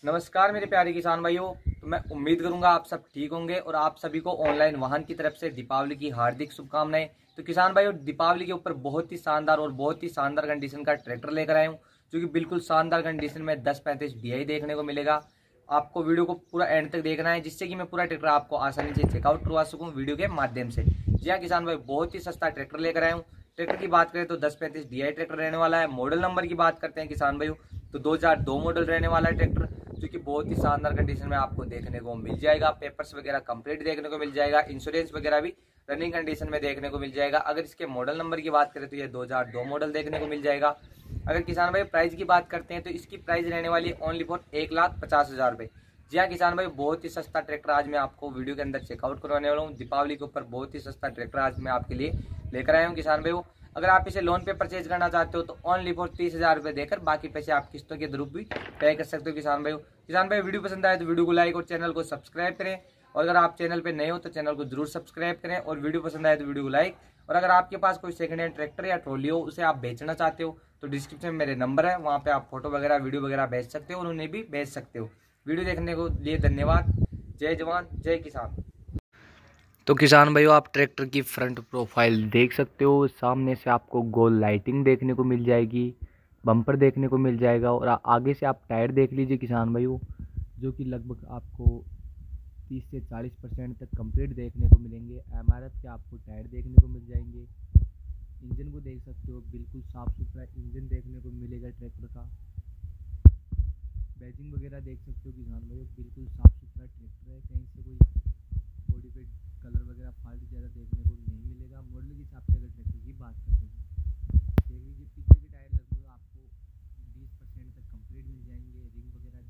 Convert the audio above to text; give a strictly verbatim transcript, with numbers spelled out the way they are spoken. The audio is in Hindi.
नमस्कार मेरे प्यारे किसान भाइयों। तो मैं उम्मीद करूंगा आप सब ठीक होंगे और आप सभी को ऑनलाइन वाहन की तरफ से दीपावली की हार्दिक शुभकामनाएं। तो किसान भाइयों, दीपावली के ऊपर बहुत ही शानदार और बहुत ही शानदार कंडीशन का ट्रैक्टर लेकर आया हूं, जो कि बिल्कुल शानदार कंडीशन में दस पैंतीस डी आई देखने को मिलेगा। आपको वीडियो को पूरा एंड तक देखना है, जिससे कि मैं पूरा ट्रैक्टर आपको आसानी से चेकआउट करवा सकूं वीडियो के माध्यम से। जी हाँ किसान भाई, बहुत ही सस्ता ट्रैक्टर लेकर आया हूँ। ट्रैक्टर की बात करें तो दस पैंतीस डी आई ट्रैक्टर रहने वाला है। मॉडल नंबर की बात करते हैं किसान भाइयों, तो दो हजार दो मॉडल रहने वाला है ट्रैक्टर, जो कि बहुत ही शानदार कंडीशन में आपको देखने को मिल जाएगा। पेपर्स वगैरह कंप्लीट देखने को मिल जाएगा, इंश्योरेंस वगैरह भी रनिंग कंडीशन में देखने को मिल जाएगा। अगर इसके मॉडल नंबर की बात करें तो ये दो हजार दो मॉडल देखने को मिल जाएगा। अगर किसान भाई प्राइस की बात करते हैं तो इसकी प्राइस रहने वाली है ओनली फॉर एक लाख पचास हजार रुपये। जी हाँ किसान भाई, बहुत ही सस्ता ट्रैक्टर आज मैं आपको वीडियो के अंदर चेकआउट करवाने वाला हूँ। दीपावली के ऊपर बहुत ही सस्ता ट्रैक्टर आज मैं आपके लिए लेकर आया हूँ किसान भाई। अगर आप इसे लोन पे परचेज करना चाहते हो तो ओनली फॉर तीस हजार रुपये देकर बाकी पैसे आप किस्तों के रूप भी पे कर सकते हो किसान भाई। किसान भाई, वीडियो पसंद आए तो वीडियो को लाइक और चैनल को सब्सक्राइब करें, और अगर आप चैनल पे नए हो तो चैनल को जरूर सब्सक्राइब करें और वीडियो पसंद आए तो वीडियो को लाइक। और अगर आपके पास कोई सेकंड हैंड ट्रैक्टर या ट्रॉली हो, उसे आप बेचना चाहते हो तो डिस्क्रिप्शन में मेरे नंबर है, वहाँ पे आप फोटो वगैरह वीडियो वगैरह भेज सकते हो और उन्हें भी भेज सकते हो। वीडियो देखने को लिए धन्यवाद। जय जवान जय किसान। तो किसान भाइयों, आप ट्रैक्टर की फ्रंट प्रोफाइल देख सकते हो। सामने से आपको गोल लाइटिंग देखने को मिल जाएगी, बम्पर देखने को मिल जाएगा, और आगे से आप टायर देख लीजिए किसान भाइयों, जो कि लगभग आपको तीस से चालीस परसेंट तक कंप्लीट देखने को मिलेंगे। एम आर एफ के आपको टायर देखने को मिल जाएंगे। इंजन को देख सकते हो, बिल्कुल साफ़ सुथरा इंजन देखने को मिलेगा ट्रैक्टर का। बैजिंग वगैरह देख सकते हो किसान भाइयों, बिल्कुल साफ़ सुथरा ट्रैक्टर है, कहीं से कोई मॉडिफाइड कलर वगैरह फॉल्ट ज़्यादा देखने को नहीं मिलेगा। मॉडल के हिसाब से अगर ट्रैक्टर की बात करते हैं, देख लीजिए पीछे के टायर लगभग आपको बीस परसेंट तक कंप्लीट मिल जाएंगे। रिंग वगैरह